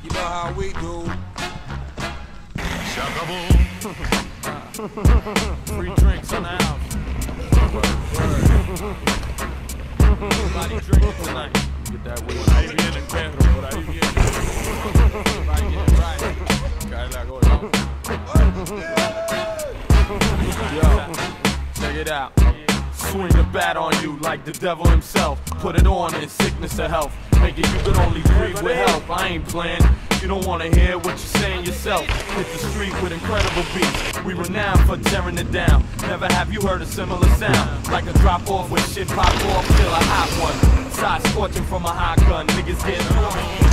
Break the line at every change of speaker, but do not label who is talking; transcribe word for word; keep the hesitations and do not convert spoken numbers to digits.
You know how we do.
Free drinks in the house. Everybody drinking tonight. Get that weed. Por ahí viene Pedro, por ahí viene. Right, yeah, right. Cállate, Yo, check it out. Swing the bat on you like the devil himself. Put it on in sickness or health. Make it you can only breathe with help. I ain't playing. You don't wanna hear what you're saying yourself. Hit the street with incredible beats. We renowned for tearing it down. Never have you heard a similar sound. Like a drop off when shit pop off, still a hot one. Side scorching from a hot gun. Niggas get through.